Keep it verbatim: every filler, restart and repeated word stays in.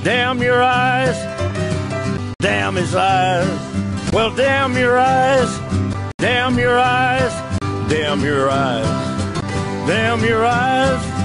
Damn your eyes, damn his eyes. Well, damn your eyes, damn your eyes, damn your eyes, damn your eyes.